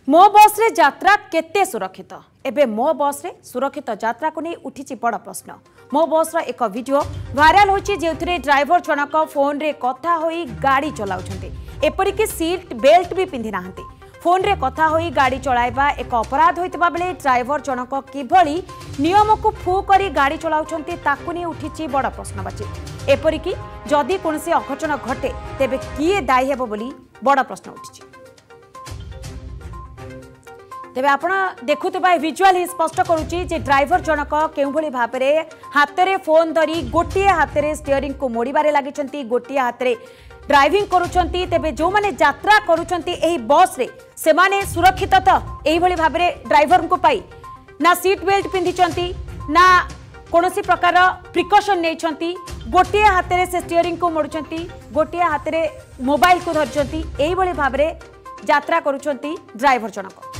मो बस रे यात्रा केते सुरक्षित एबे मो बस रे सुरक्षित यात्रा को नहीं उठी बड़ प्रश्न। मो बस एक वीडियो वायरल होची जेउथिरे ड्राइवर जनक फोन रे कथा होई गाड़ी चलाउछन्ते एपरिक सीट बेल्ट भी पिंधि नाहंती। फोन रे कथा होई गाड़ी चलाइबा एक अपराध होइतबा बेले ड्राइवर जनक किभली नियम को फू करी गाड़ी चलाउछन्ते ताकु नहीं उठी बड़ प्रश्नवाची। एपरिक जदि कोनसे अघटन घटे तेबे किए दायी हेबो बोली बड़ प्रश्न उठी। तेबे आपण देखुवा विजुअल ही स्पष्ट करुच्ची जे ड्राइवर जनक केउभली भाबरे हाथ में फोन धरी गोटे हाथ में स्टीयरिंग को मोड़बारे लगी गोटे हाथ में ड्राइविंग करुछंती। तेबे जो माने यात्रा करुछंती एही बस रे से माने सुरक्षित तो एही भली भाबरे ड्राइवर को पाई ना सीट बेल्ट पिंधिचंती ना कोनोसी प्रकार प्रिकॉशन नेइछंती। गोटे हाथ में से स्टीयरिंग को मोड़ुछंती गोटे हाथ में मोबाइल को धरछंती एही भली भाबरे यात्रा करुछंती ड्राइवर जनक।